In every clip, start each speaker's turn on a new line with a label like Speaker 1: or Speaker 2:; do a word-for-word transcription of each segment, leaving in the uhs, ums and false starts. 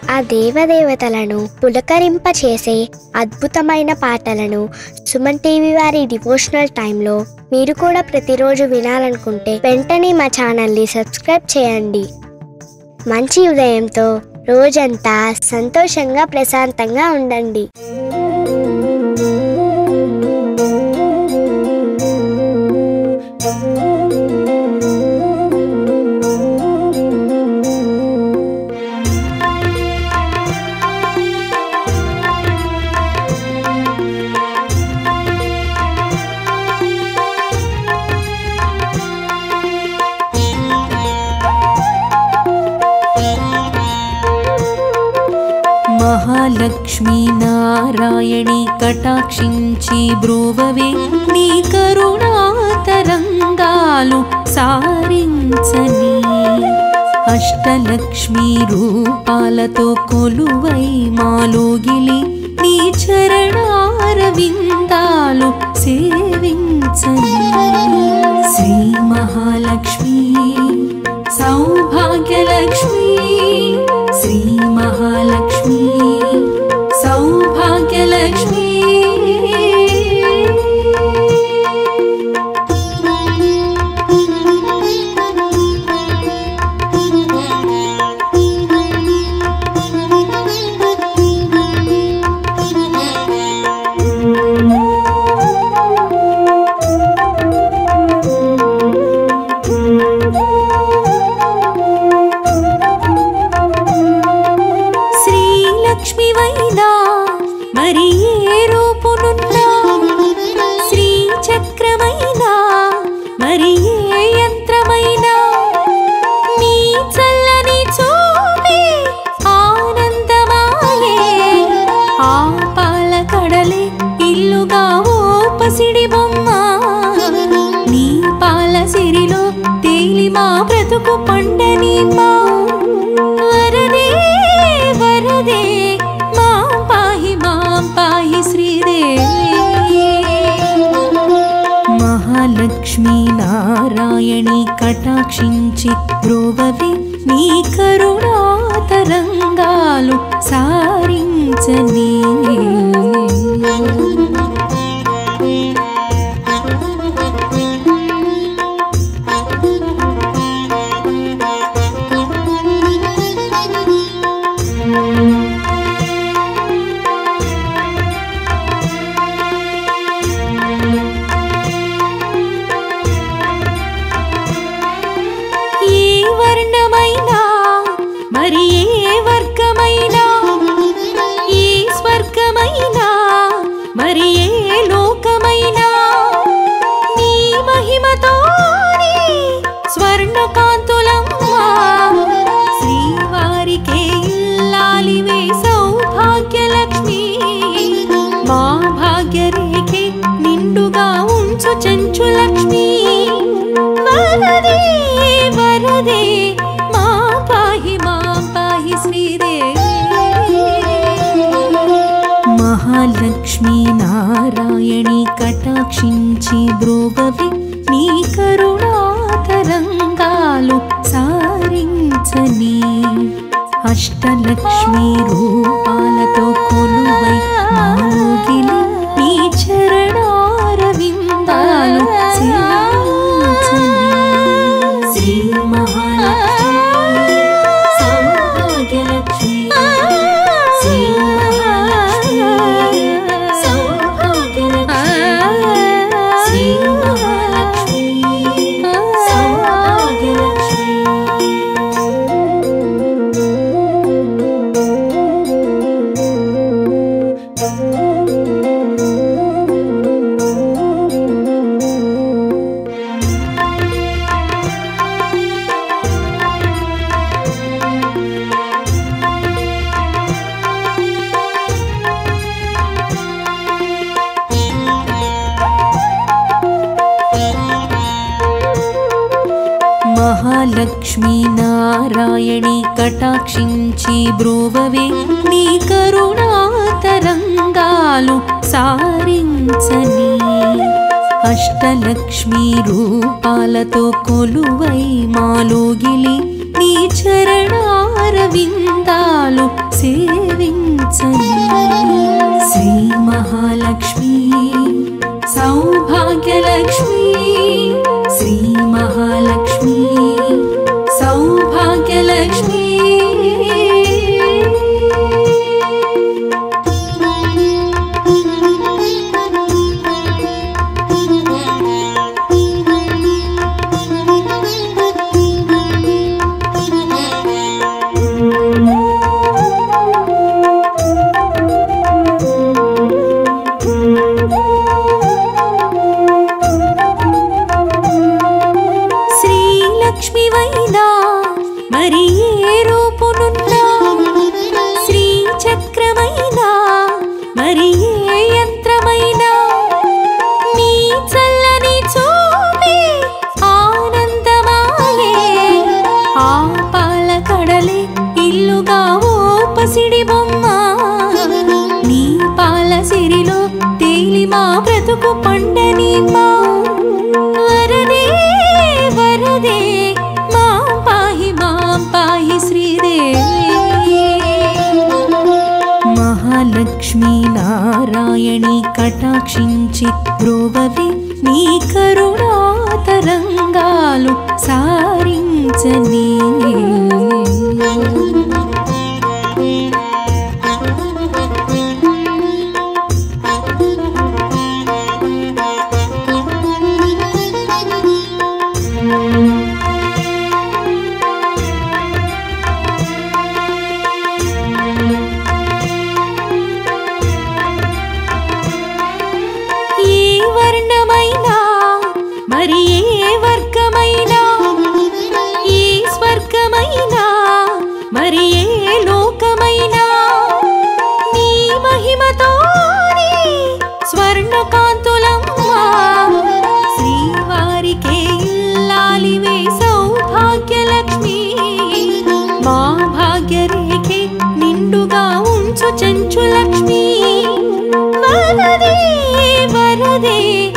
Speaker 1: ఆ దేవదేవతలను పులకరింపచేసే అద్భుతమైన పాటలను సుమన్ టీవీ వారి డివోషనల్ టైంలో మీరు కూడా ప్రతిరోజు వినాలనుకుంటే వెంటనే మా ఛానల్ని సబ్స్క్రైబ్ చేయండి. మంచి ఉదయంతో రోజంతా సంతోషంగా ప్రశాంతంగా ఉండండి.
Speaker 2: महालक्ष्मी नारायणी कटाक्षिंची ब्रुववे नी करुणा तरंगालु सारिंचनी अष्टलक्ष्मी रूपालतो कोलुवै मालोगिली नी चरणारविंदालु सेविंचनी श्री महालक्ष्मी सौभाग्यलक्ष्मी श्री महालक्ष्मी सौभाग्यलक्ष्मी पंडनी वरदे वरदे मां पाहि मां पाहि श्रीदेवी महालक्ष्मी नारायणी कटाक्षिंची ब्रुववे नी करुणा तरंगालु सारिंचनी चंचुलक्ष्मी वरदे वरदे मां पाहि मां पाहि श्रीदेवी महालक्ष्मी नारायणी कटाक्षिंची ब्रुववे नी करुणा तरंगालु सारिंचनी अष्टलक्ष्मी रूपालतो कोलुवै मालोगिली नी चरणारविंदालु श्री महालक्ष्मी सौभाग्यलक्ष्मी श्री महालक्ष्मी सौभाग्यलक्ष्मी श्री महालक्ष्मी सौभाग्यलक्ष्मी महालक्ष्मी नारायणी कटाक्षिंची ब्रुववे नी करुणा तरंगालु सारिंचनी अष्टलक्ष्मी रूपालतो कोलुवै मालोगिली नी चरणारविंदालु రూపునున్నా శ్రీ చక్రమైనా మరి ఏ యంత్రమైనా నీ చల్లని చూపే ఆనందమాయే ఆ పాల కడలే ఇల్లుగా ఓ పసిడి బొమ్మ నీ పాల సిరిలో తేలి మా బ్రతుకు పండని మా వరదే వరదే మా పాహి మా పాహి శ్రీదేవి మహాలక్ష్మీ నారాయణి కటాక్షించి బ్రోవవి నీ కరుణా తరంగాలు సారించని మరి ఏ వర్గమైనా ఈ స్వర్గమైనా మరి ఏ లోకమైనా నీ మహిమతోనే స్వర్ణకాంతులమ్మా శ్రీవారికే ఇల్లాలివే సౌభాగ్యలక్ష్మి మా భాగ్యరేఖే నిండుగా ఉంచు చెంచు లక్ష్మి వరదే వరదే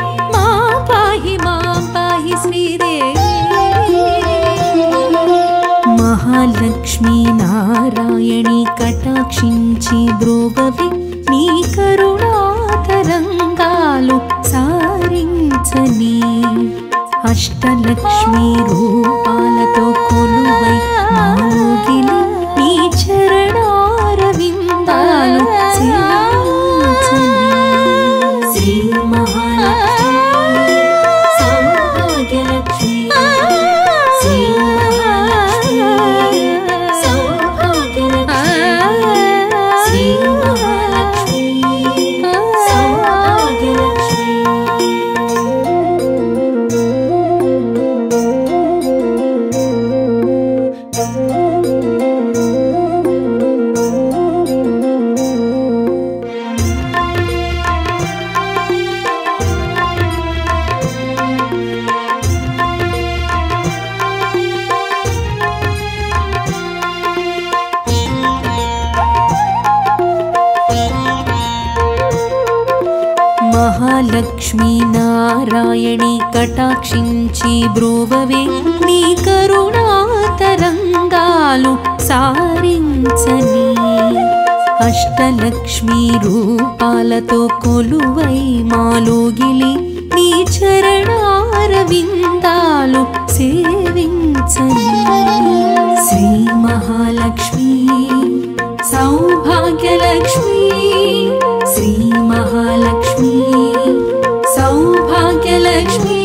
Speaker 2: మహాలక్ష్మీ నారాయణి కటాక్షించి బ్రోవవి నీ కరుణా తరంగాలు సారించని అష్టలక్ష్మీ రూపాలతో కొలువై మోగిలి నీ చరణారవిందాలు సేవించని శ్రీ మహాలక్ష్మి సౌభాగ్యలక్ష్మి శ్రీ మహాలక్ష్మీ నారాయణి కటాక్షించి బ్రోవవే నీ కరుణా తరంగాలు సారించని అష్టలక్ష్మీ రూపాలతో కొలువై మాలోగిలి నీ చరణారవిందాలు సేవించని శ్రీ మహాలక్ష్మి సౌభాగ్యలక్ష్మి శ్రీ మహాలక్ష్మి సౌభాగ్యలక్ష్మి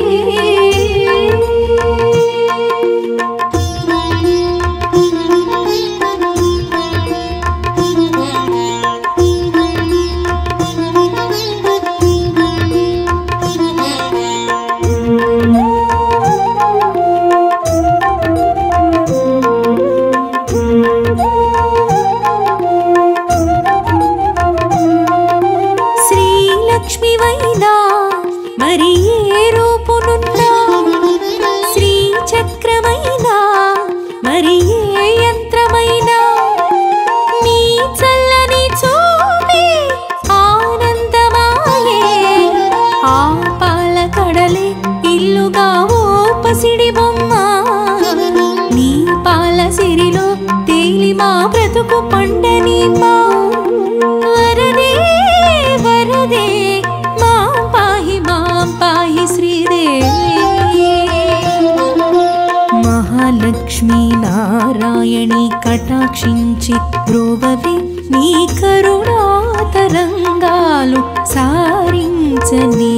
Speaker 2: శ్రీలక్ష్మివైనా మరి ఏ రూపునున్నా శ్రీ చక్రమైనా మరి ఏ యంత్రమైనా నీ చల్లని చూపే ఆనందమాయే ఆ పాల కడలే ఇల్లుగా ఓ పసిడి బొమ్మ నీ పాల సిరిలో తేలి మా బ్రతుకు పండని మా వరదే వరదే మా పాహి మా పాహి శ్రీదేవి మహాలక్ష్మీ నారాయణి కటాక్షించి బ్రోవవి నీ కరుణా తరంగాలు సారించని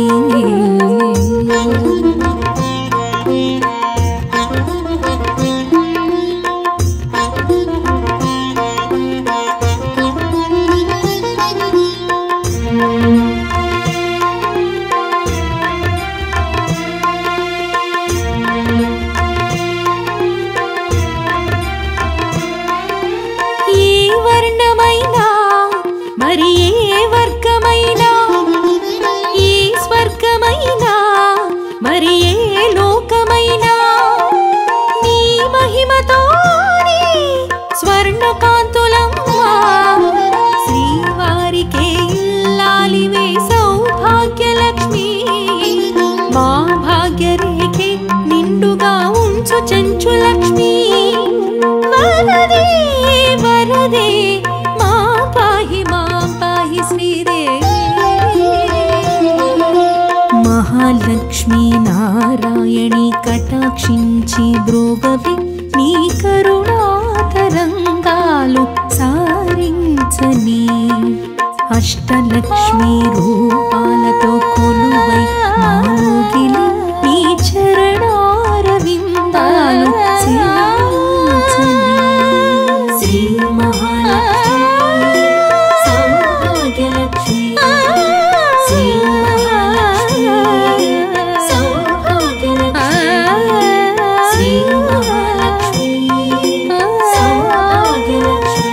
Speaker 2: మరి ఏ వర్గమైనా ఈ స్వర్గమైనా మరి ఏ లోకమైనా నీ మహిమతోనే స్వర్ణకాంతులమ్మా శ్రీవారికే ఇల్లాలివే సౌభాగ్యలక్ష్మి మా భాగ్యరేఖే నిండుగా ఉంచు చెంచు లక్ష్మి వరదే వరదే మా పాహి మా పాహి శ్రీదేవి మహాలక్ష్మి నారాయణి కటాక్షించి బ్రోవవి నీ కరుణా తరంగాలు సారించని అష్టలక్ష్మి రూపాలతో కొలువై మాలోగిలి నీ చరణారవిందాలు సేవించని శ్రీ మహాలక్ష్మి సౌభాగ్యలక్ష్మి శ్రీ మహాలక్ష్మి సౌభాగ్యలక్ష్మి శ్రీ మహాలక్ష్మి సౌభాగ్యలక్ష్మి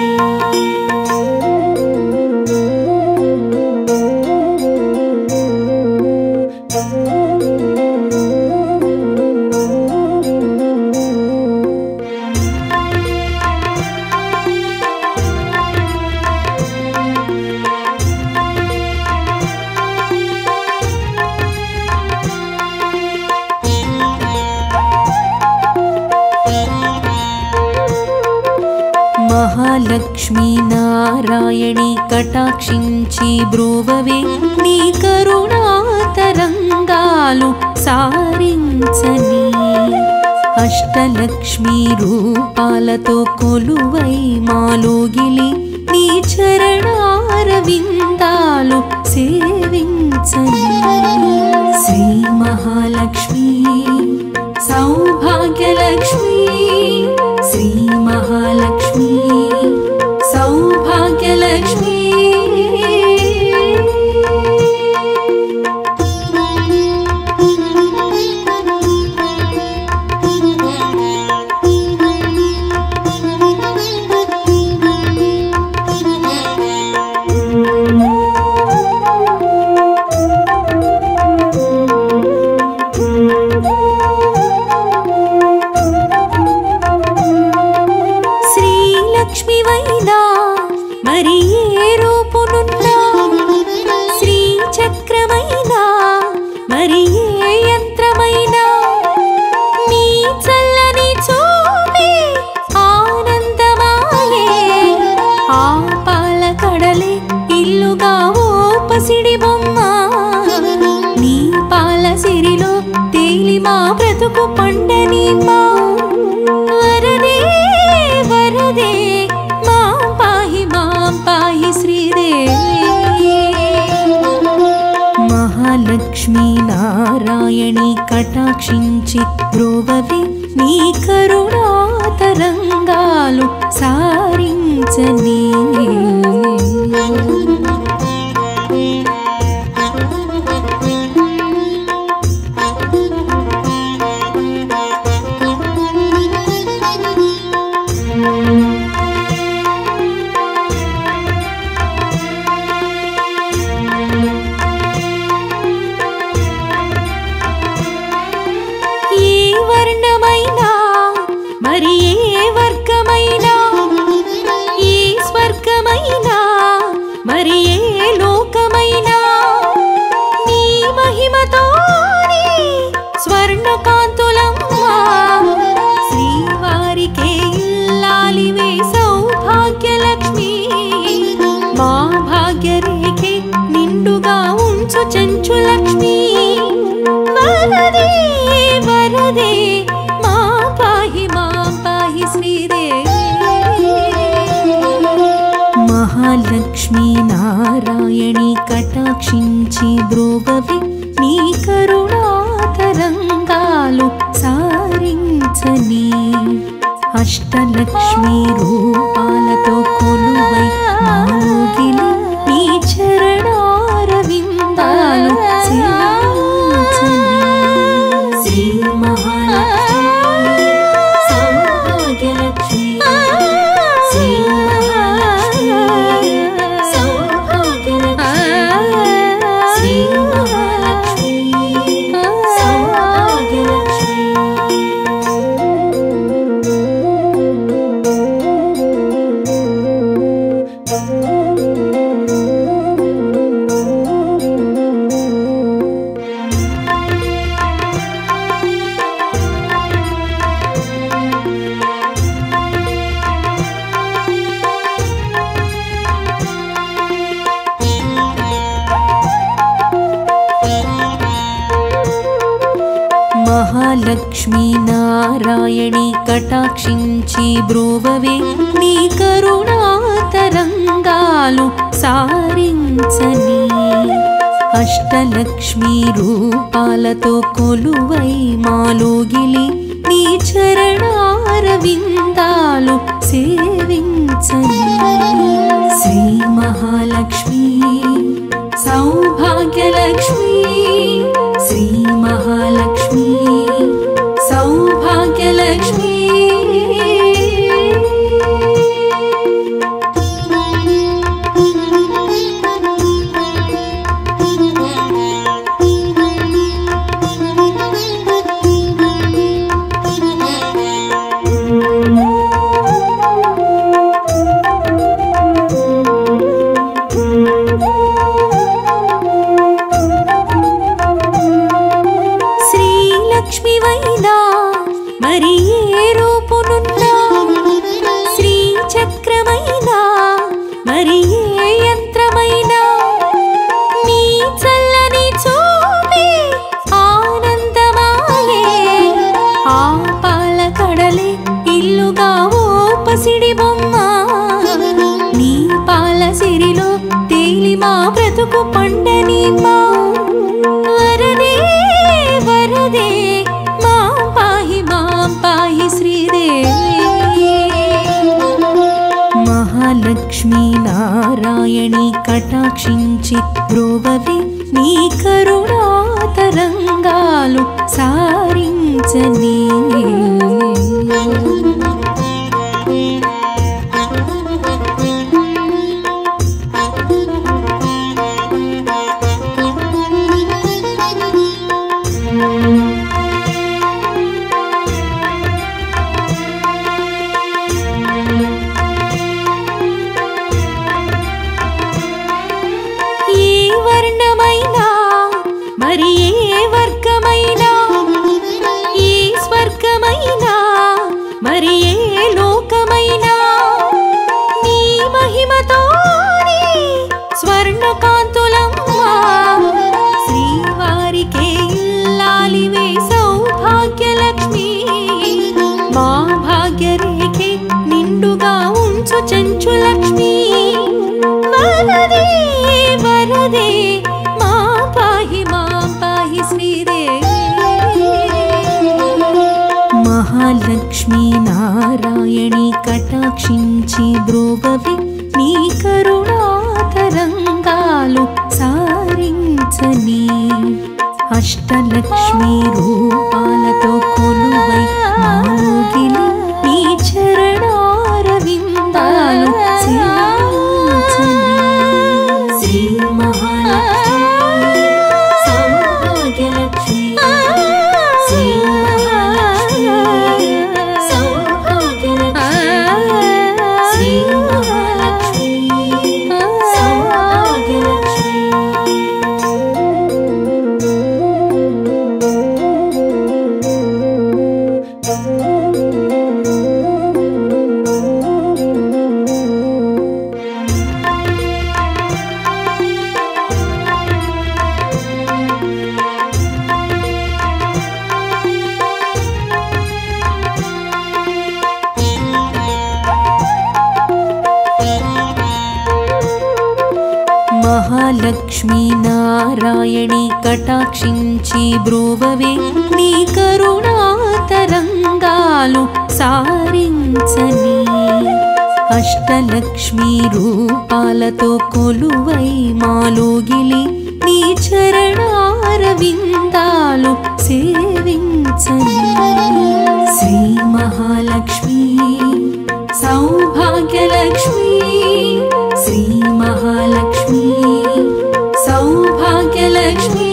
Speaker 2: మహాలక్ష్మి నారాయణి కటాక్షించి బ్రోవవే నీ కరుణా తరంగాలు సారించని అష్టలక్ష్మి రూపాలతో కొలువై మాలోగిలి నీ చరణారవిందాలు సేవించని శ్రీ మహాలక్ష్మి సౌభాగ్యలక్ష్మి శ్రీ మహాలక్ష్మి సౌభాగ్యలక్ష్మి శ్రీలక్ష్మివైనా మరి ఏ రూపునున్నా శ్రీ చక్రమైనా మరి ఏ యంత్రమైనా నీ చల్లని చూపే ఆనందమాయే ఆ పాల కడలే ఇల్లుగా ఓ పసిడి బొమ్మ నీ పాల సిరిలో తేలి మా బ్రతుకు పండని మా వరదే వరదే మా పాహి మా పాహి శ్రీదేవి మహాలక్ష్మి నారాయణి కటాక్షించి బ్రోవవి నీ కరుణా తరంగాలు సారించని ఏ వర్ణమైనా మరి ఏ వర్గమైనా ఈ స్వర్గమైనా మరి ఏ లోకమైనా నీ మహిమతోనే స్వర్ణకాంతులమ్మా శ్రీవారికే ఇల్లాలివే సౌభాగ్యలక్ష్మి మా భాగ్యరేఖే నిండుగా ఉంచు చెంచు లక్ష్మి వరదే వరదే మా పాహి మా పాహి శ్రీదేవి మహాలక్ష్మి నారాయణి కటాక్షించి బ్రోవవి నీ కరుణా తరంగాలు సారించని అష్టలక్ష్మి రూపాలతో కొలువై మాలోగిలి నీ చరణారవిందాలు సేవించని శ్రీ మహాలక్ష్మి సౌభాగ్యలక్ష్మి శ్రీ మహాలక్ష్మి సౌభాగ్యలక్ష్మి మహాలక్ష్మీ నారాయణి కటాక్షించి బ్రోవవే నీ కరుణా తరంగాలు సారించని అష్టలక్ష్మీ రూపాలతో కొలువై మాలోగిలి నీ చరణారవిందాలు సేవించని శ్రీ మహాలక్ష్మీ సౌభాగ్యలక్ష్మీ శ్రీ మహాలక్ష్మీ సౌభాగ్యలక్ష్మీ లక్ష్మీ నారాయణి కటాక్షించి బ్రోవవే నీ కరుణా తరంగాలు సారించని మహాలక్ష్మీ నారాయణి కటాక్షించి బ్రోవవే నీ కరుణా తరంగాలు సారించని అష్టలక్ష్మీ రూపాలతో కొలువై మాలోగిలి నీ చరణారవిందాలు సేవించని శ్రీ మహాలక్ష్మీ సౌభాగ్యలక్ష్మీ శ్రీ మహాలక్ష్మీ నారాయణి కటాక్షించి బ్రోవవే నీ కరుణా తరంగాలు సారించని అష్టలక్ష్మీ రూపాలతో కొలువై మాలోగిలి నీ చరణారవిందాలు సేవించని శ్రీ మహాలక్ష్మీ సౌభాగ్యలక్ష్మీ శ్రీ మహాలక్ష్మీ సౌభాగ్యలక్ష్మీ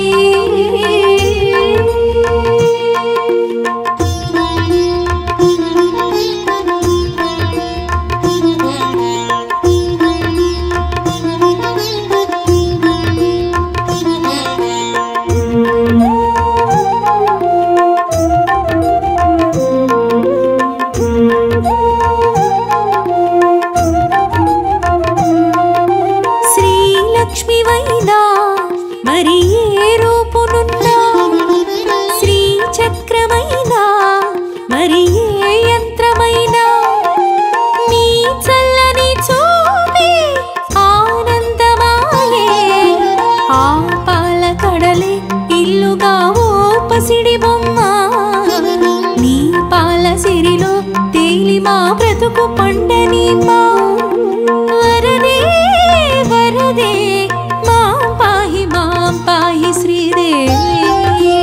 Speaker 2: పసిడి బొమ్మ నీ పాల సిరిలో తేలి మా బ్రతుకు పండని మా వరదే వరదే మా పాహి మా పాహి శ్రీదేవి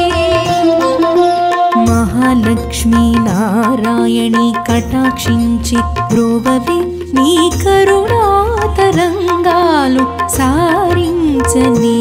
Speaker 2: మహాలక్ష్మీ నారాయణి కటాక్షించి బ్రోవవి నీ కరుణా తరంగాలు సారించని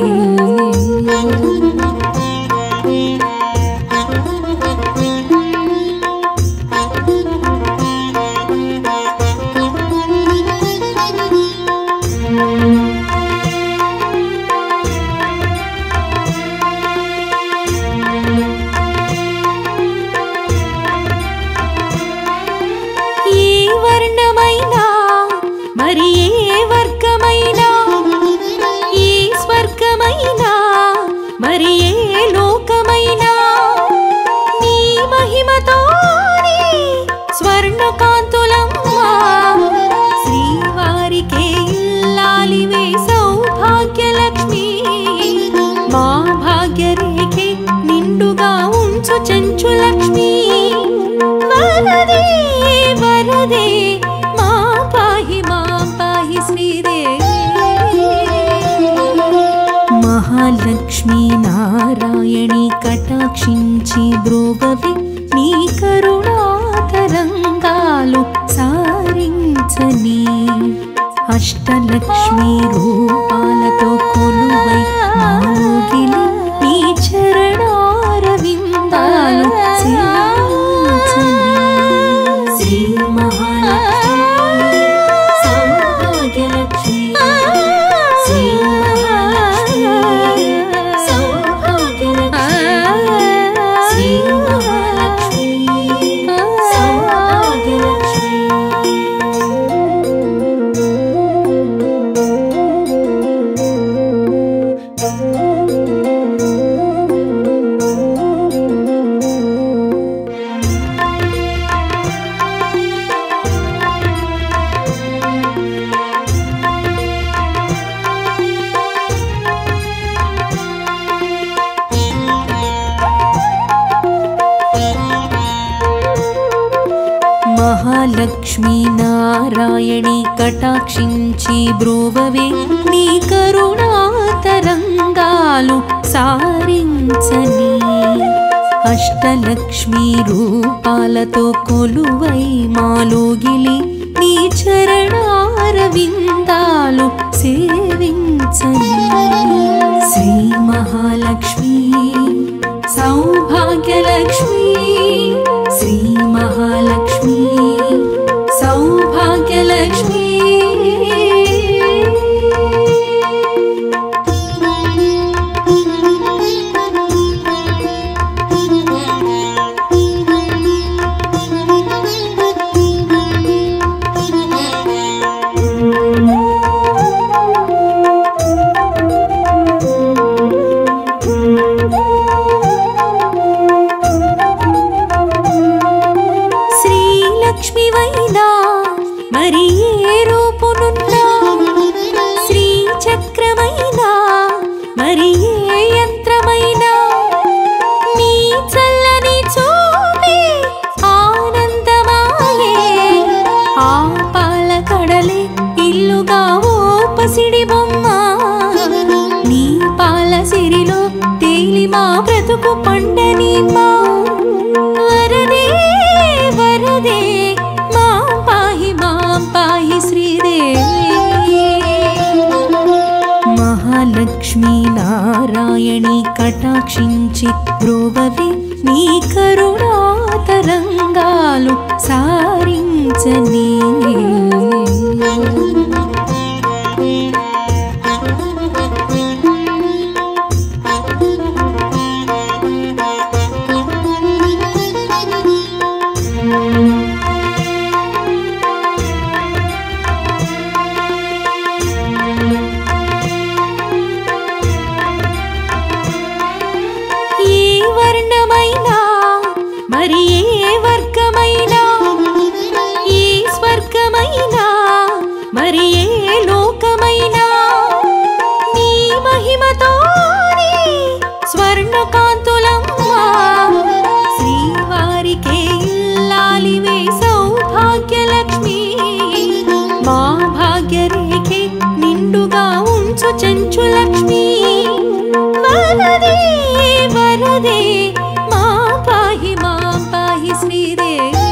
Speaker 2: మరి ఏ వర్గమైనా ఈ స్వర్గమైనా మరి ఏ లోకమైనా నీ మహిమతోనే స్వర్ణకాంతులమ్మా శ్రీవారికే ఇల్లాలివే సౌభాగ్యలక్ష్మి మా భాగ్యరేఖే నిండుగా ఉంచు చెంచు లక్ష్మి వరదే వరదే మహాలక్ష్మీ నారాయణి కటాక్షించి బ్రోవవి నీ కరుణా తరంగాలు సారించని అష్టలక్ష్మీ రూపాలతో కొలువై మాలోగిలి నీ చరణారవిందాలు సేవించని శ్రీ మహాలక్ష్మి సౌభాగ్యలక్ష్మి శ్రీ మహాలక్ష్మీ నారాయణి కటాక్షించి బ్రోవవే నీ కరుణా తరంగాలు సారించని అష్టలక్ష్మీ రూపాలతో కొలువై మాలోగిలి నీ చరణారవిందాలు సేవించని శ్రీ మహాలక్ష్మి సౌభాగ్యలక్ష్మి శ్రీ మహాలక్ష్మి సౌభాగ్యలక్ష్మి మరి ఏ రూపునున్నా శ్రీ చక్రమైనా మరి ఏ యంత్రమైనా నీ చల్లని చూపే ఆనందమాయే ఆ పాల కడలే ఇల్లుగా ఓ పసిడి బొమ్మ నీ పాల సిరిలో తేలి మా బ్రతుకు పండని మా వరదే వరదే మహాలక్ష్మీ నారాయణి కటాక్షించి బ్రోవవి నీ కరుణా తరంగాలు సారించని మరి ఏ వర్గమైనా ఈ స్వర్గమైనా మరి ఏ లోకమైనా నీ మహిమతోనే స్వర్ణకాంతులమ్మ చెంచులక్ష్మి వరదే వరదే మా పాహి మా పాహి శ్రీదేవి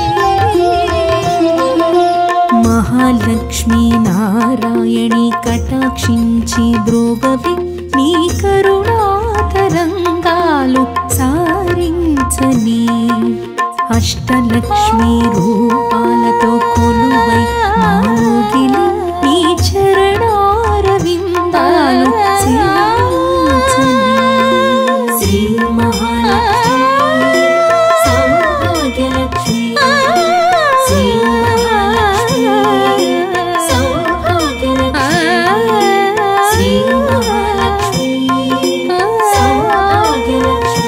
Speaker 2: మహాలక్ష్మి నారాయణి కటాక్షించి బ్రోవవి నీ కరుణా తరంగాలు సారించని అష్టలక్ష్మి రూపాలతో కొలువై మాలోగిలి నీ చరణారవిందాలు సేవించని శ్రీ మహాలక్ష్మి సౌభాగ్యలక్ష్మి శ్రీ మహాలక్ష్మి సౌభాగ్యలక్ష్మి శ్రీ మహాలక్ష్మి సౌభాగ్యలక్ష్మి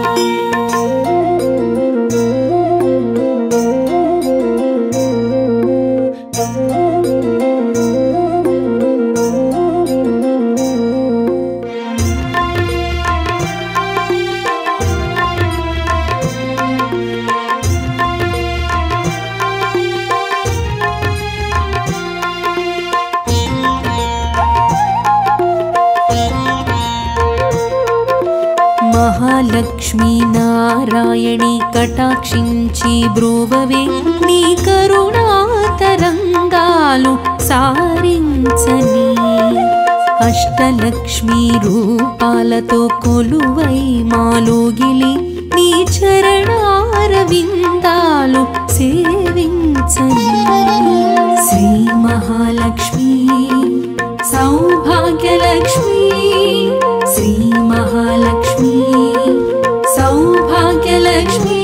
Speaker 2: మహాలక్ష్మి నారాయణి కటాక్షించి బ్రోవవే నీ కరుణా తరంగాలు సారించని అష్టలక్ష్మి రూపాలతో కొలువై మాలోగిలి నీ చరణారవిందాలు సేవించని శ్రీ మహాలక్ష్మి సౌభాగ్యలక్ష్మి శ్రీ మహాలక్ష్మి సౌభాగ్యలక్ష్మి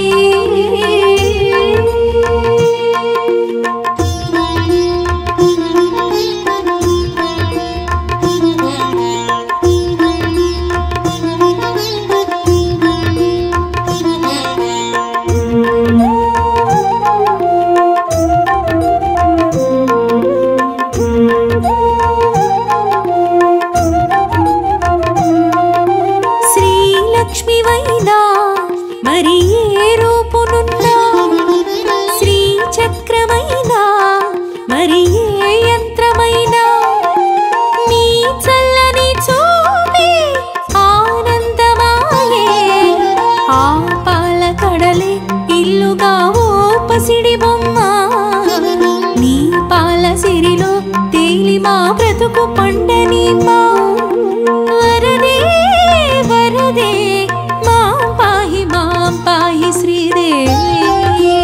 Speaker 2: శ్రీలక్ష్మివైనా మరి ఏ రూపునున్నా శ్రీ చక్రమైనా మరి ఏ యంత్రమైనా నీ చల్లని చూపే ఆనందమాయే ఆ పాల కడలే ఇల్లుగా ఓ పసిడి బొమ్మ నీ పాల సిరిలో తేలి మా బ్రతుకు పండని మా వరదే వరదే మా పాహి మా పాహి శ్రీదేవి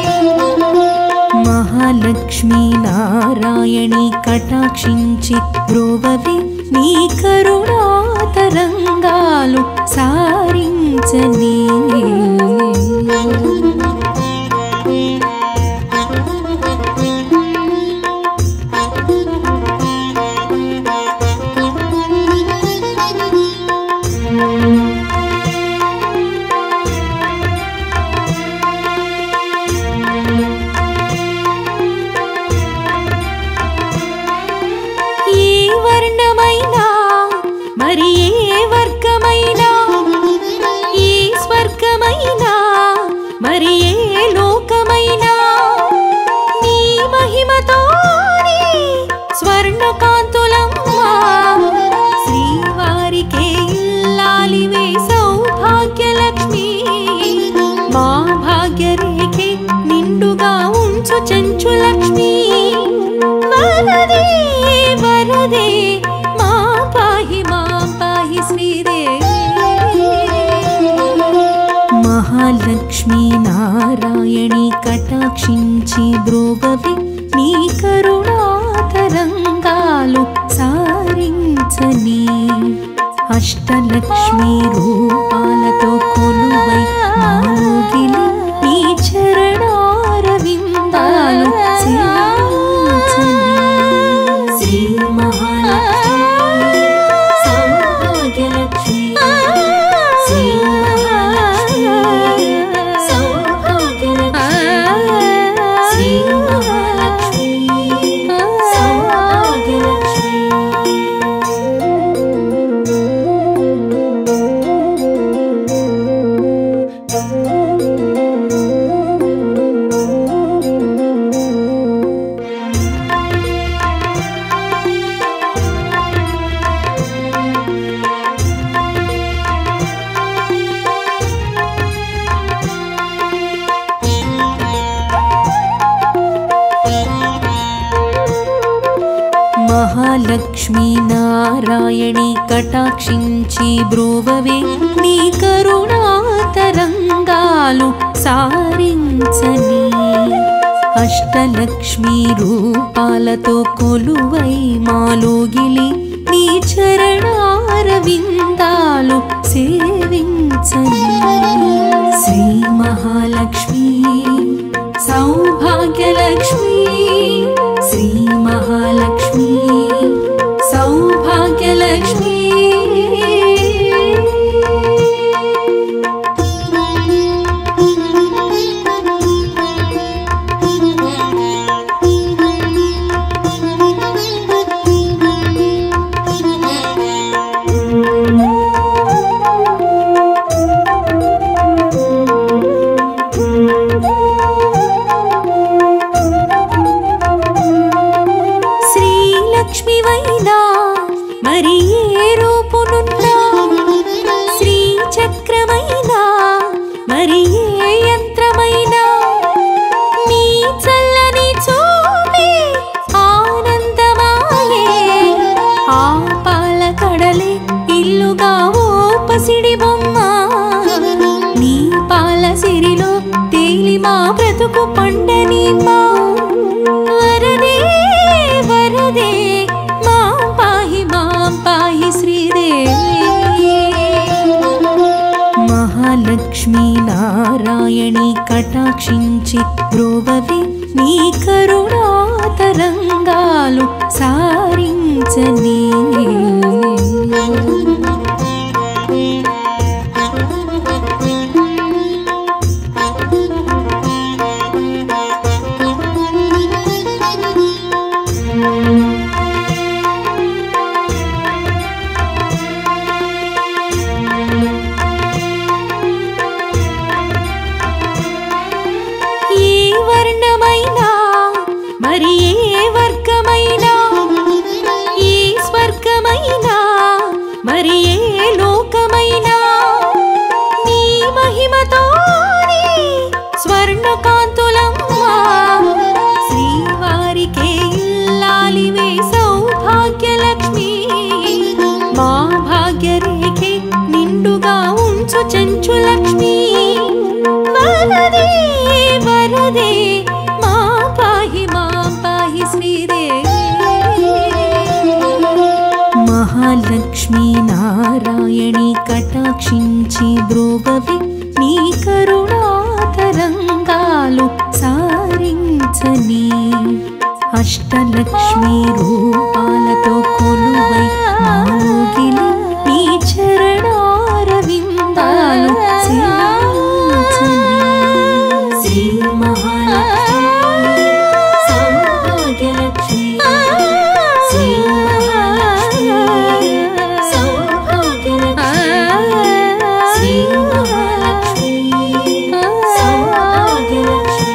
Speaker 2: మహాలక్ష్మి నారాయణి కటాక్షించి బ్రోవవి నీ కరుణా తరంగాలు సారించని ఏ వర్ణమైనా మరి ఏ వర్గమైనా ఏ స్వర్గమైనా మరి ఏ లోకమైనా నీ మహిమతోనే స్వర్ణకాంతులమ్మా శ్రీవారికే ఇల్లాలివే సౌభాగ్యలక్ష్మి మా భాగ్యరేఖే నిండుగా ఉంచు చెంచులక్ష్మి వరదే వరదే మా పాహి మా పాహి శ్రీదేవి మహాలక్ష్మి నారాయణి కటాక్షించి బ్రోవవి నీ కరుణా తరంగాలు సారించని అష్టలక్ష్మి రూపాలతో కొలువై మాలోగిలి నీ చరణారవిందాలు సేవించని శ్రీ మహాలక్ష్మి సౌభాగ్యలక్ష్మి శ్రీ మహాలక్ష్మి సౌభాగ్యలక్ష్మి శ్రీ మహాలక్ష్మి సౌభాగ్యలక్ష్మి మహాలక్ష్మీ నారాయణి కటాక్షించి బ్రోవవే నీ కరుణా తరంగాలు సారించని అష్టలక్ష్మీ రూపాలతో కొలువై మాలోగిలి నీ చరణారవిందాలు సేవించని శ్రీ మహాలక్ష్మీ సౌభాగ్యలక్ష్మీ శ్రీ మహాలక్ష్మీ సౌభాగ్యలక్ష్మీ పండని మా వరదే వరదే మా పాహి మా పాహి శ్రీదేవి మహాలక్ష్మీ నారాయణి కటాక్షించి బ్రోవవే నీ కరుణా తరంగాలు సారించని చెంచులక్ష్మీ వరదే వరదే మా పాహి మా పాహి శ్రీదేవి మహాలక్ష్మీ నారాయణి కటాక్షించి బ్రోవవే నీ కరుణా తరంగాలు సారించని అష్టలక్ష్మీ రూపాలతో కొలువై మాలోగిలి నీ చరణారవిందాలు సేవించని శ్రీ మహాలక్ష్మీ సౌభాగ్యలక్ష్మీ శ్రీ మహాలక్ష్మీ సౌభాగ్యలక్ష్మీ శ్రీ మహాలక్ష్మీ సౌభాగ్యలక్ష్మీ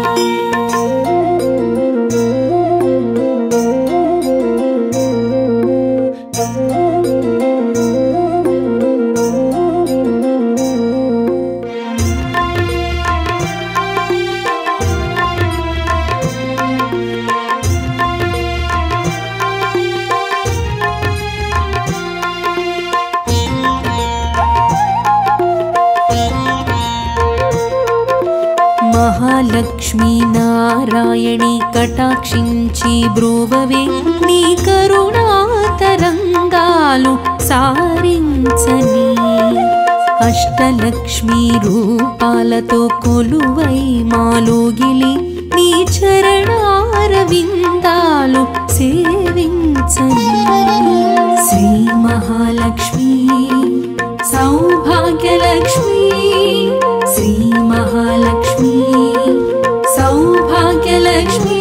Speaker 2: మహాలక్ష్మీ నారాయణి కటాక్షించి బ్రోవవే నీ కరుణా తరంగాలు సారించని అష్టలక్ష్మీ రూపాలతో కొలువై మాలోగిలి నీ చరణారవిందాలు సేవించని శ్రీ మహాలక్ష్మీ సౌభాగ్యలక్ష్మీ శ్రీ మహాలక్ష్మీ సౌభాగ్యలక్ష్మీ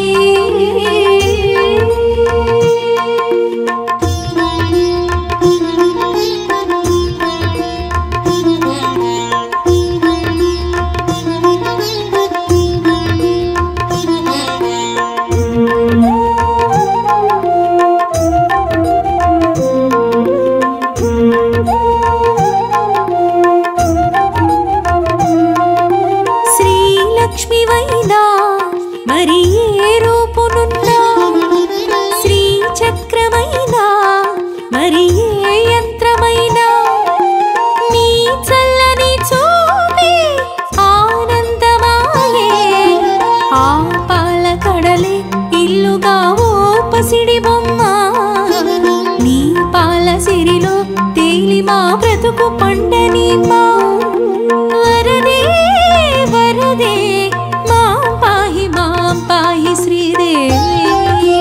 Speaker 2: పసిడి బొమ్మ నీ పాల సిరిలో తేలి మా బ్రతుకు పండని మా వరదే వరదే మా పాహి మా పాహి శ్రీదేవి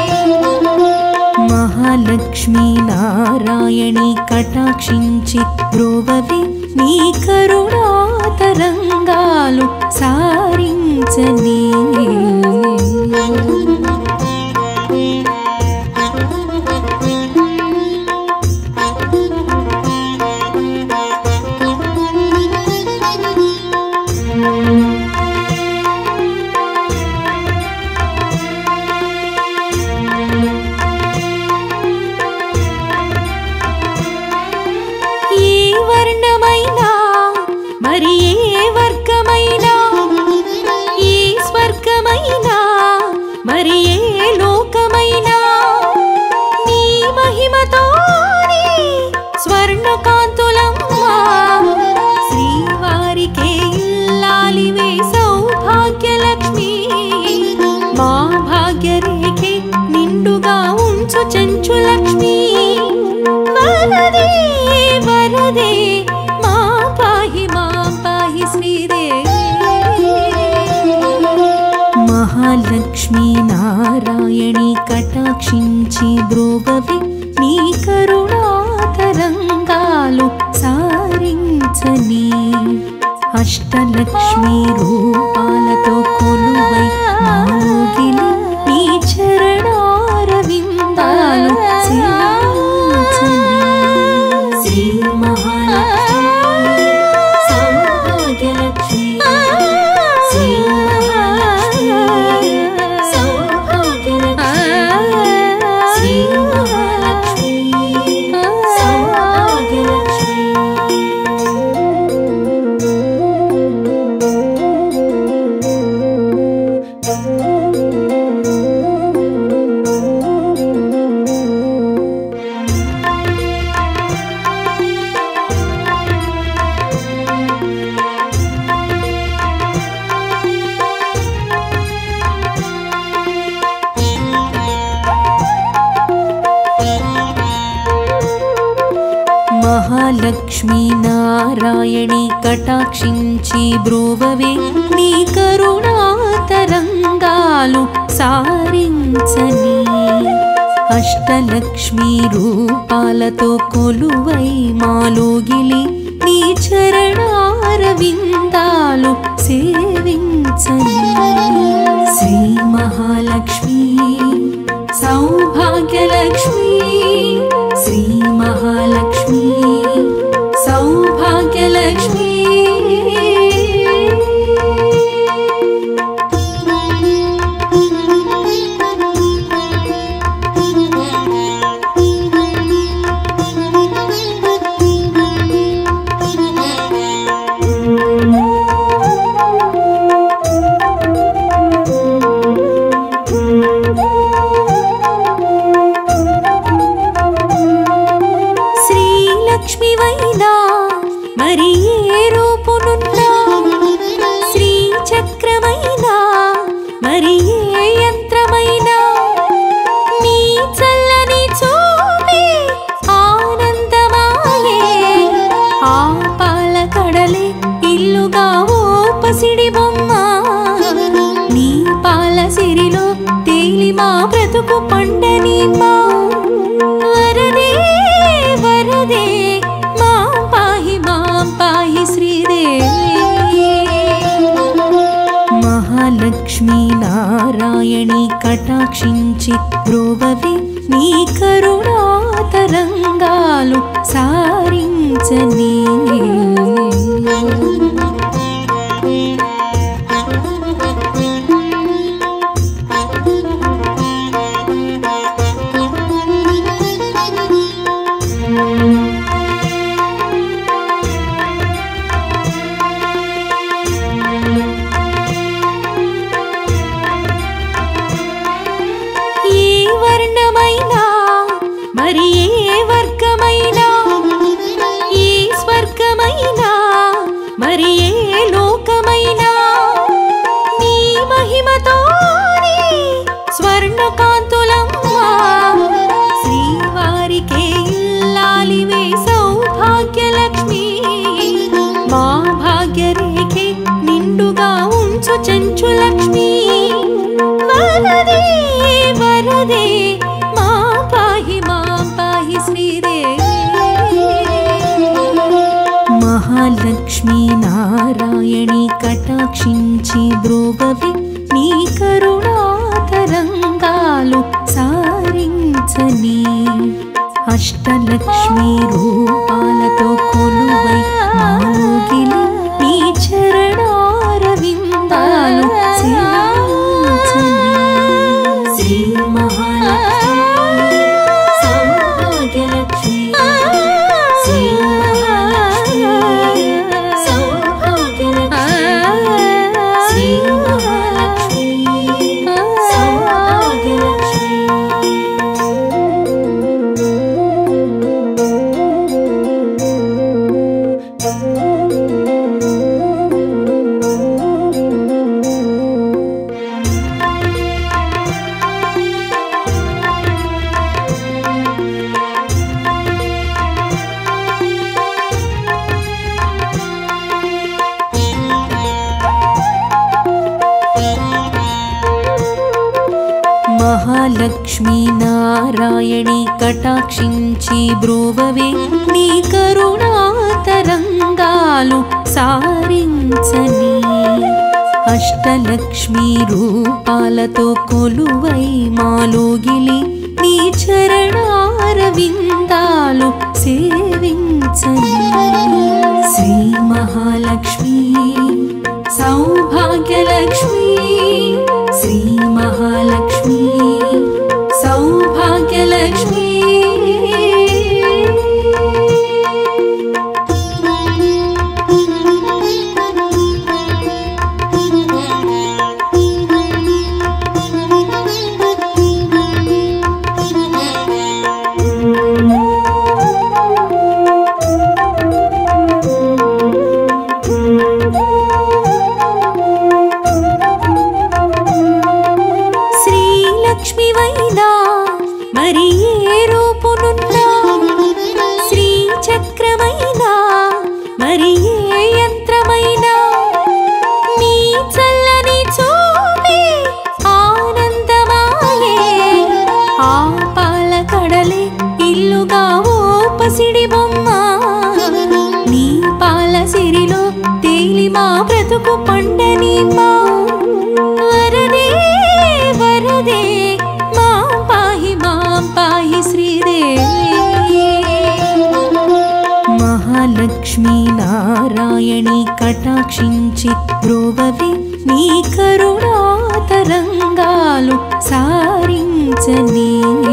Speaker 2: మహాలక్ష్మీ నారాయణి కటాక్షించి బ్రోవవి నీ కరుణా తరంగాలు సారించని మరి ఏ వర్గమైనా ఈ స్వర్గమైనా మరి ఏ లోకమైనా నీ మహిమతోనే స్వర్ణకాంతులమ్మా శ్రీవారికే ఇల్లాలివే సౌభాగ్యలక్ష్మి మా భాగ్యరేఖే నిండుగా ఉంచు చెంచు లక్ష్మి వరదే వరదే మా పాహి మా పాహి శ్రీదేవి మహాలక్ష్మీ నారాయణి కటాక్షించి బ్రోవవి నీ కరుణా తరంగాలు సారించని అష్టలక్ష్మీ రూపాలతో కొలువై మాలోగిలి నీ చరణారవిందాలు సేవించని శ్రీ మహాలక్ష్మి సౌభాగ్యలక్ష్మి శ్రీ మహాలక్ష్మి సౌభాగ్యలక్ష్మి శ్రీ మహాలక్ష్మి సౌభాగ్యలక్ష్మి మహాలక్ష్మీ నారాయణి కటాక్షించి బ్రోవవే నీ కరుణా తరంగాలు సారించని అష్టలక్ష్మీ రూపాలతో కొలువై మాలోగిలి నీ చరణారవిందాలు సేవించని శ్రీ మహాలక్ష్మి సౌభాగ్యలక్ష్మి శ్రీ మహాలక్ష్మి సౌభాగ్యలక్ష్మి శ్రీలక్ష్మివైనా మరి ఏ రూపునున్నా శ్రీ చక్రమైనా మరి ఏ యంత్రమైనా నీ చల్లని చూపే ఆనందమాయే ఆ పాల కడలే ఇల్లుగా ఓ పసిడి బొమ్మ నీ పాల సిరిలో తేలి మా బ్రతుకు పండని మా వరదే వరదే మా పాహి మా పాహి శ్రీదేవి మహాలక్ష్మీ నారాయణి కటాక్షించి బ్రోవవి నీ కరుణా తరంగాలు సారించని మరి ఏ వర్గమైనా ఈ స్వర్గమైనా మరి ఏ లోకమైనా నీ మహిమతోనే స్వర్ణ స్వర్ణకాంతులమ్మ శ్రీవారికే ఇల్లాలివే సౌభాగ్యలక్ష్మి మా భాగ్యరేఖే నిండుగా ఉంచు చెంచులక్ష్మి వరదే వరదే మా పాహి మా పాహి శ్రీదేవి మహాలక్ష్మీ నారాయణి కటాక్షించి బ్రోవవి నీ కరుణా తరంగాలు సారించని అష్టలక్ష్మీ రూపాలతో కొలువై మాలోగిలి నీ చరణారవిందాలు సేవించని శ్రీ మహాలక్ష్మి సౌభాగ్యలక్ష్మి శ్రీ మహాలక్ష్మీ నారాయణి కటాక్షించి బ్రోవవే నీ కరుణా తరంగాలు సారించని అష్టలక్ష్మీ రూపాలతో కొలువై మాలోగిలి నీ చరణారవిందాలు సేవించని శ్రీ మహాలక్ష్మి సౌభాగ్యలక్ష్మి శ్రీ మహాలక్ష్మి సౌభాగ్యలక్ష్మి శ్రీలక్ష్మివైనా మరి ఏ రూపునున్నా శ్రీ చక్రమైనా మరి ఏ యంత్రమైనా నీ చల్లని చూపే ఆనందమాయే ఆ పాల కడలే ఇల్లుగా ఓ పసిడి బొమ్మ నీ పాల సిరిలో తేలి మా బ్రతుకు పండని మా వరదే వరదే మా పాహి మా పాహి శ్రీదేవి మహాలక్ష్మీ నారాయణి కటాక్షించి బ్రోవవి నీ కరుణా తరంగాలు సారించని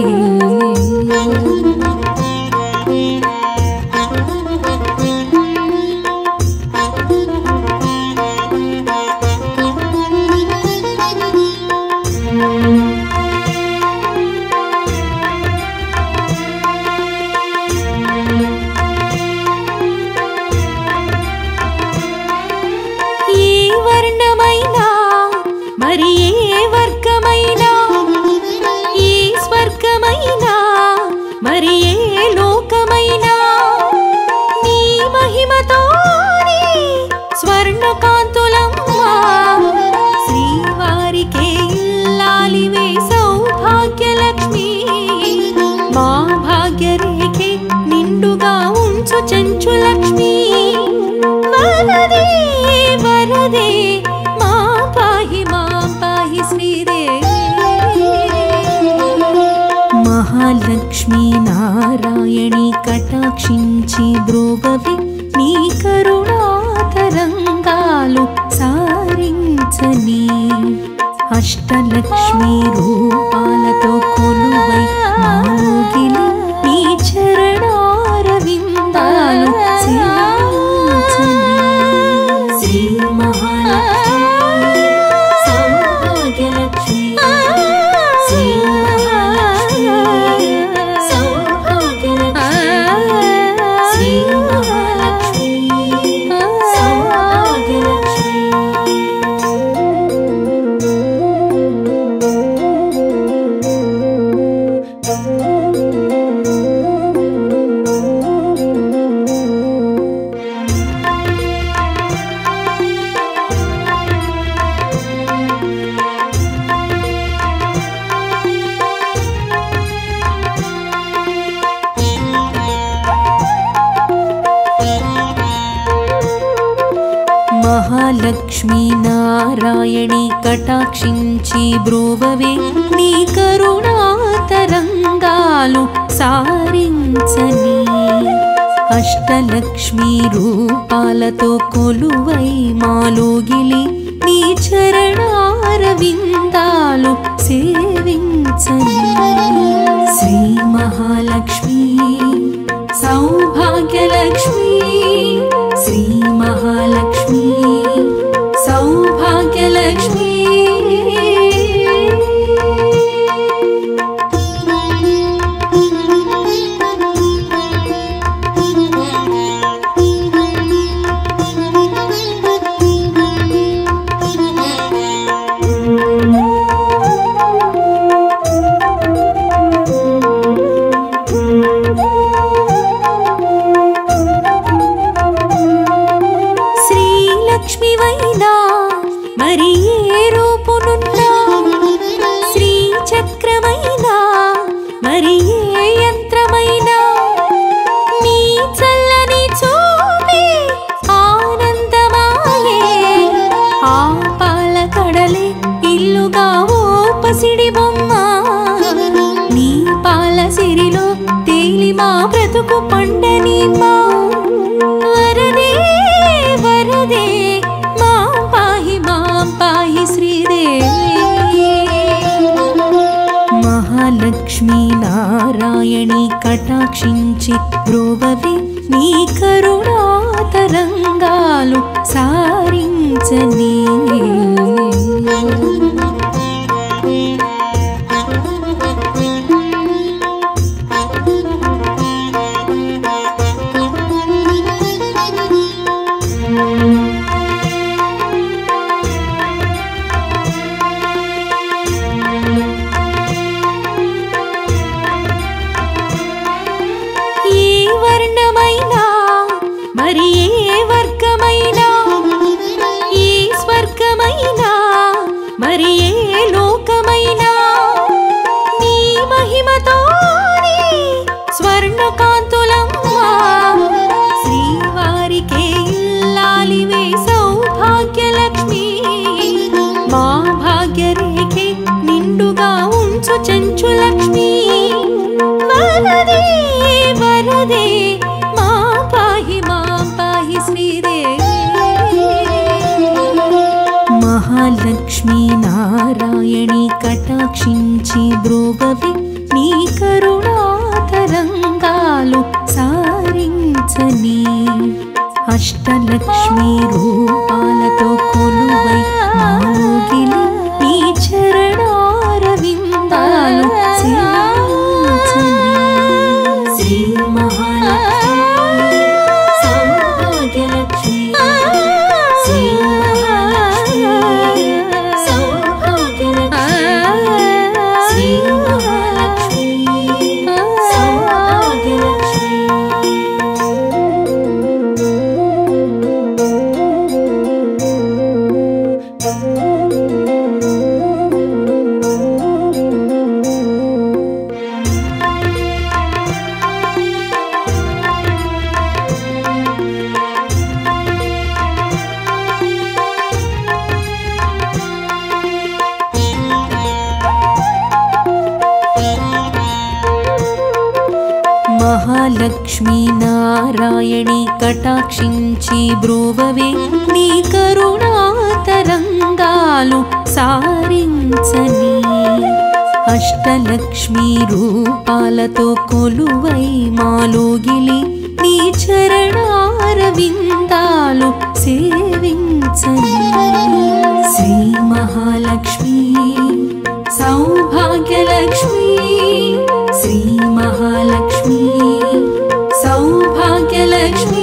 Speaker 2: ఏ వర్ణమైనా మరి ఏ వర్గమైనా ఏ స్వర్గమైనా మరి ఏ లోకమైనా నీ మహిమతోనే స్వర్ణకాంతులమ్మ శ్రీవారికే ఇల్లాలివే సౌభాగ్యలక్ష్మి మా భాగ్యరేఖే నిండుగా ఉంచు చెంచులక్ష్మి వరదే వరదే మా పాహి మా పాహి శ్రీదేవి మహాలక్ష్మీ నారాయణి కటాక్షించి బ్రోవవి నీ కరుణా తరంగాలు సారించని అష్టలక్ష్మీ రూపాలతో కొలువై మాలోగిలి నీ చరణారవిందాలు సేవించని శ్రీ మహాలక్ష్మి సౌభాగ్యలక్ష్మి శ్రీ మహాలక్ష్మి సౌభాగ్యలక్ష్మి శ్రీ మహాలక్ష్మి సౌభాగ్యలక్ష్మి మహాలక్ష్మీ నారాయణి కటాక్షించి బ్రోవవే నీ కరుణా తరంగాలు సారించని అష్టలక్ష్మీ రూపాలతో కొలువై మాలోగిలి నీ చరణారవిందాలు సేవించని శ్రీ మహాలక్ష్మీ సౌభాగ్యలక్ష్మీ శ్రీ మహాలక్ష్మీ సౌభాగ్యలక్ష్మీ లక్ష్మీ నారాయణి కటాక్షించి బ్రోవవే నీ కరుణా తరంగాలు సారించని లక్ష్మీ నారాయణి కటాక్షించి బ్రోవవే నీ కరుణా తరంగాలు సారించని అష్టలక్ష్మీ రూపాలతో కొలువై మాలోగిలి నీ చరణారవిందాలు సేవించని శ్రీ మహాలక్ష్మీ సౌభాగ్యలక్ష్మీ శ్రీ లక్ష్మీ నారాయణి కటాక్షించి బ్రోవవే నీ కరుణా తరంగాలు సారించని అష్టలక్ష్మీ రూపాలతో కొలువై మాలోగిలి నీ చరణారవిందాలు సేవించని శ్రీ మహాలక్ష్మీ సౌభాగ్యలక్ష్మీ శ్రీ మహాలక్ష్మీ సౌభాగ్యలక్ష్మీ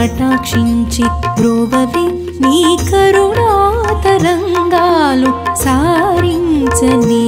Speaker 2: కటాక్షించి బ్రోవవి నీ కరుణా తరంగాలు సారించని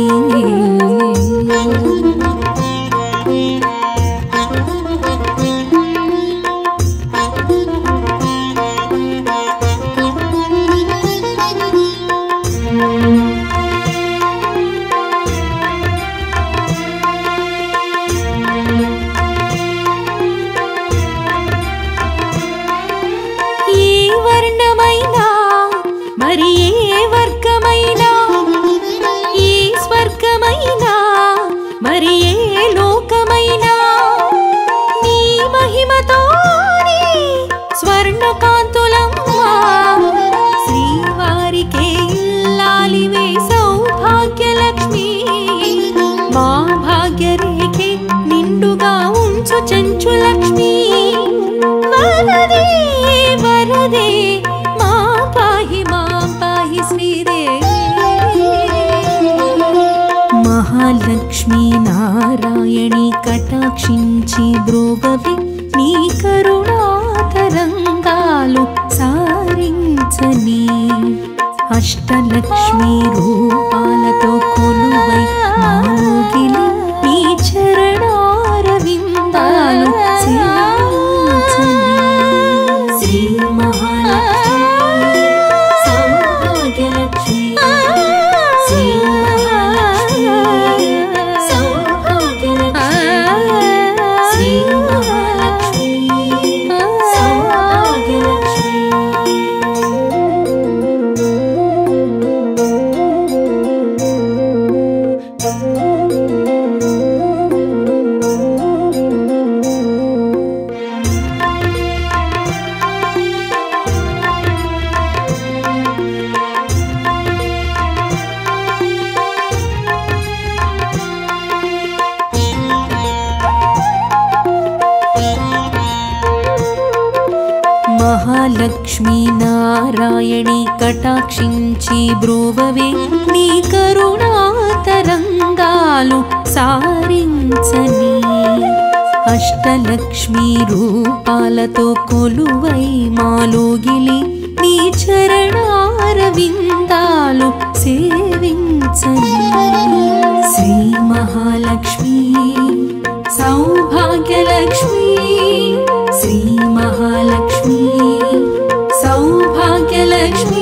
Speaker 2: మరి ఏ వర్గమైనా ఈ స్వర్గమైనా మరి ఏ లోకమైనా నీ మహిమతోనే స్వర్ణకాంతులమ్మా శ్రీవారికే ఇల్లాలివే సౌభాగ్యలక్ష్మి మా భాగ్యరేఖే నిండుగా ఉంచు చెంచులక్ష్మి వరదే వరదే మహాలక్ష్మీ నారాయణి కటాక్షించి బ్రోవవి నీ కరుణా తరంగాలు సారించని అష్టలక్ష్మీ రూపాలతో కొలువై మోగిలి నీ చరణారవిందాలు సేవించని శ్రీ మహాలక్ష్మి సౌభాగ్యలక్ష్మి శ్రీ మహాలక్ష్మీ నారాయణి కటాక్షించి బ్రోవవే నీ కరుణా తరంగాలు సారించని అష్టలక్ష్మీ రూపాలతో కొలువై మాలోగిలి నీ చరణారవిందాలు సేవించని శ్రీ మహాలక్ష్మి సౌభాగ్యలక్ష్మి శ్రీ మహాలక్ష్మి సౌభాగ్యలక్ష్మి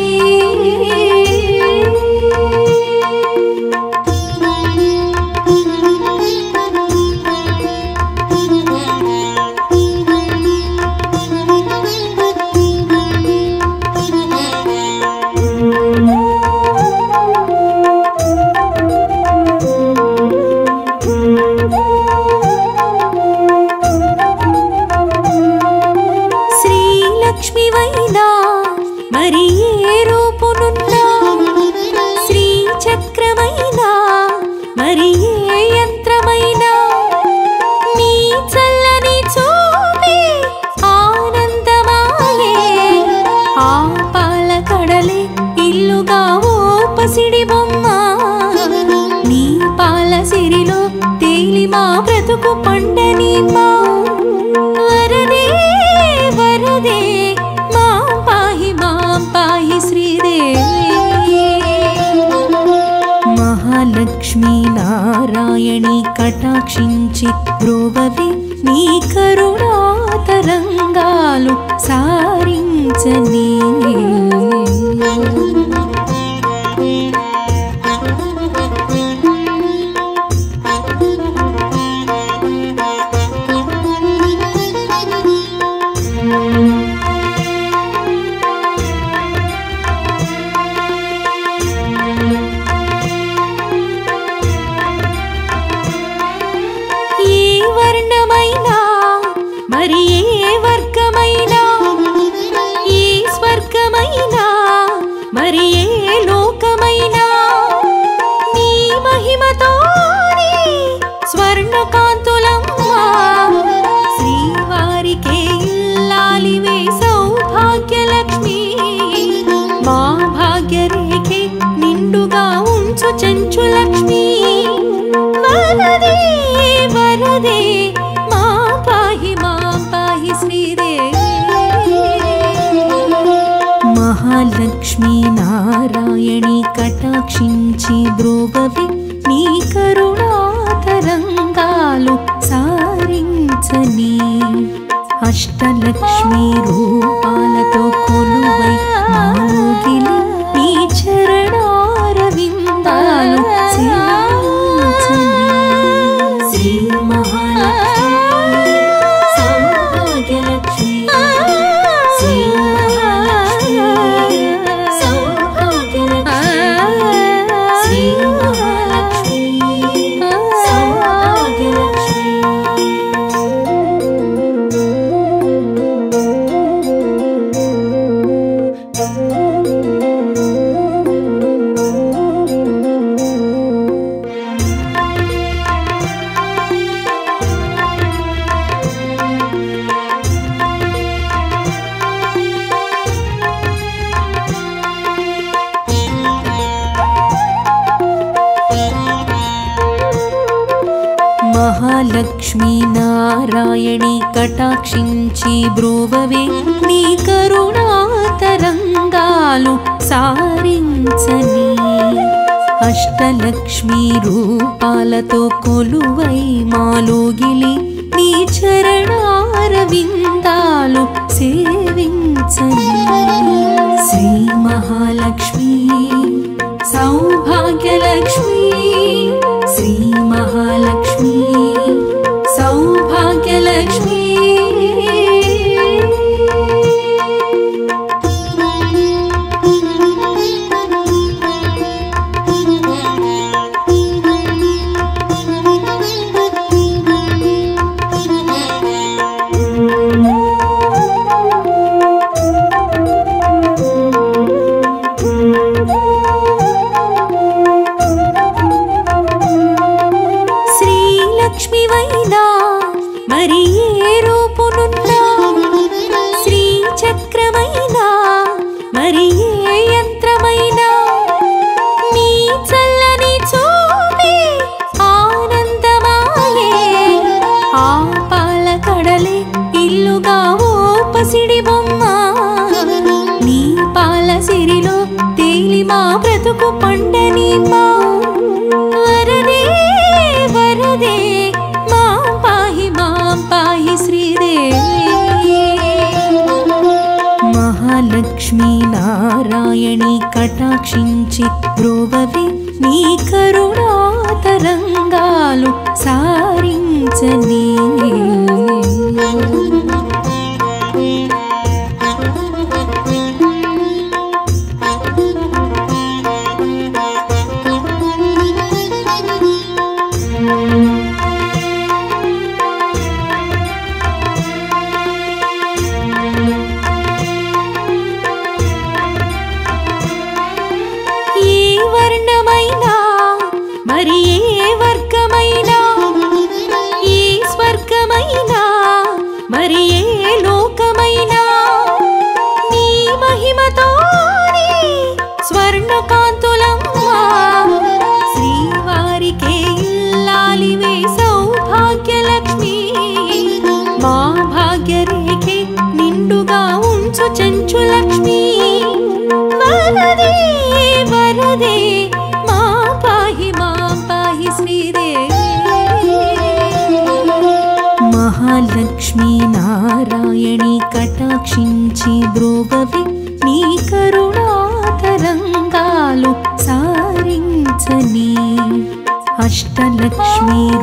Speaker 2: శ్రీలక్ష్మివైనా మరి ఏ రూపునున్నా శ్రీ చక్రమైనా మరి ఏ యంత్రమైనా నీ చల్లని చూపే ఆనందమాయే ఆ పాల కడలే ఇల్లుగా ఓ పసిడి బొమ్మ నీ పాల సిరిలో తేలి మా బ్రతుకు పండని మా వరదే వరదే మా పాహి మా పాహి శ్రీదేవి మహాలక్ష్మీ నారాయణి కటాక్షించి బ్రోవవి నీ కరుణా తరంగాలు సారించని ఏ వర్ణమైనా మరి ఏ వర్గమైనా ఈ స్వర్గమైనా మరి ఏ లోకమైనా నీ మహిమతోనే స్వర్ణకాంతులమ్మా శ్రీవారికే ఇల్లాలివే సౌభాగ్యలక్ష్మి మా భాగ్యరేఖే నిండుగా ఉంచు చెంచులక్ష్మి వరదే వరదే మా పాహి మా పాహి శ్రీదేవి మహాలక్ష్మీ నారాయణి కటాక్షించి బ్రోవవి నీ కరుణా తరంగాలు సారించని అష్టలక్ష్మీ రూపాలతో కొలువై మాలోగిలి నీ చరణారవిందాలు సేవించని శ్రీ మహాలక్ష్మీ సౌభాగ్యలక్ష్మీ శ్రీ మహాలక్ష్మీ సౌభాగ్యలక్ష్మీ శ్రీ మహాలక్ష్మీ సౌభాగ్యలక్ష్మీ మహాలక్ష్మీ నారాయణి కటాక్షించి బ్రోవవే నీ కరుణా తరంగాలు సారించని అష్టలక్ష్మీ రూపాలతో కొలువై మాలోగిలి నీ చరణారవిందాలు సేవించని శ్రీ మహాలక్ష్మీ సౌభాగ్యలక్ష్మీ శ్రీ మహాలక్ష్మీ సౌభాగ్యలక్ష్మీ లక్ష్మివైనా మరి ఏ రూపునున్నా శ్రీ చక్రమైనా మరి ఏ యంత్రమైనా నీ చల్లని చూపే ఆనందమాయే ఆ పాల కడలే ఇల్లుగా ఓ పసిడి బొమ్మ నీ పాల సిరిలో తేలి మా బ్రతుకు పండని మా వరదే వరదే మహాలక్ష్మీ నారాయణి కటాక్షించి బ్రోవవి నీ కరుణా తరంగాలు సారించని మరి ఏ వర్గమైనా ఈ స్వర్గమైనా మరి ఏ లోకమైనా నీ మహిమతోనే స్వర్ణకాంతులమ్మా శ్రీవారికే ఇల్లాలివే సౌభాగ్యలక్ష్మి మా భాగ్యరేఖే నిండుగా ఉంచు చెంచులక్ష్మి వరదే వరదే మహాలక్ష్మీ నారాయణి కటాక్షించి బ్రోవవి నీ కరుణా తరంగాలు సారించని అష్టలక్ష్మీ